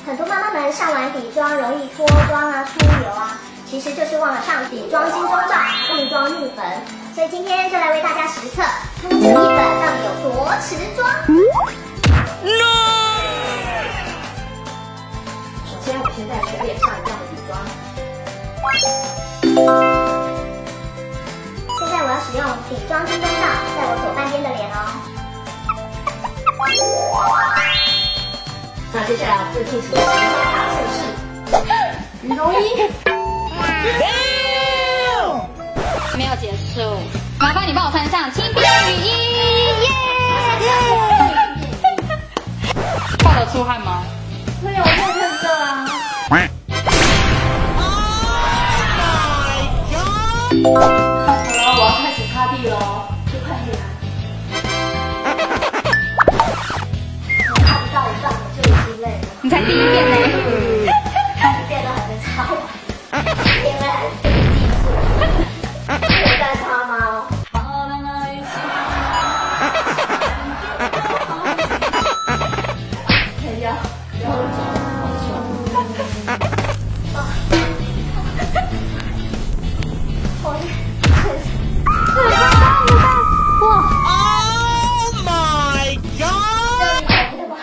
很多妈妈们上完底妆容易脱妆啊、出油啊，其实就是忘了上底妆金钟罩，误妆入粉。所以今天就来为大家实测肤质蜜粉到底有多持妆。No！ 首先，我先在全脸上一样的底妆。现在我要使用底妆金钟罩，在我左半边的脸哦。那接下来就进行形状大测试。羽绒衣。 没有结束，麻烦你帮我穿上轻便雨衣，抱得出汗吗？ 会有，我现在很热啊。好了，我要开始擦地喽，就快点来。我擦不到一半，我就已经累了。 你才第一遍呢， 一遍都还没擦完，因为还是记住。有在擦吗？没有，有种好爽。好累，哇 ！Oh my god！ 这里吧。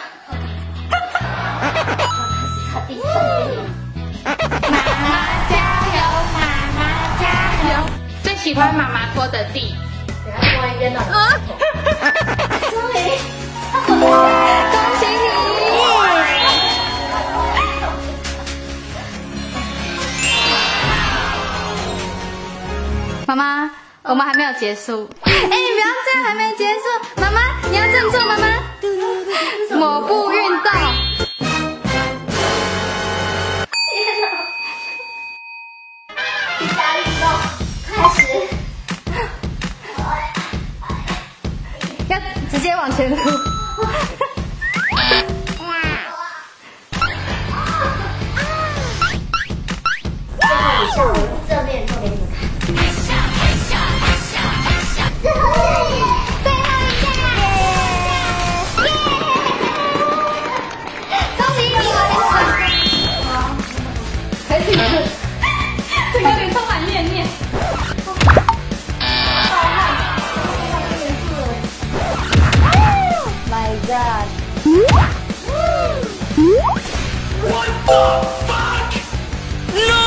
擦地上面。 妈妈加油，妈妈加油！最喜欢妈妈拖的地。 等下另外一边的。终于， 恭喜你！妈妈，我们还没有结束。哎，你不要这样，还没结束。妈妈，你要振作，妈妈。抹布运动。 天哪！加运动，开始。 要直接往前撸。 最后一项，我用正面做给你们看。最后一项， 恭喜你完成！可以了，这个有点充满怨念。My God！ What the fuck? No!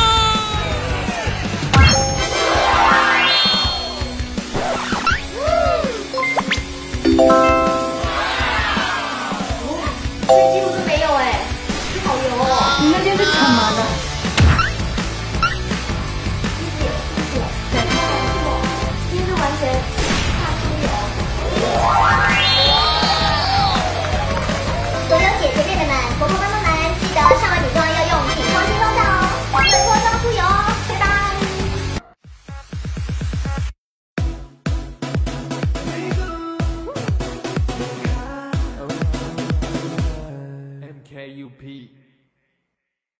这几乎都没有哎，好油哦！ 你那边是怎么了？ 今天是完全大出油。所有姐姐妹妹们、婆婆妈妈们，记得上完底妆要用底妆金钟罩哦，不能脱妆出油哦，拜拜。 MKUP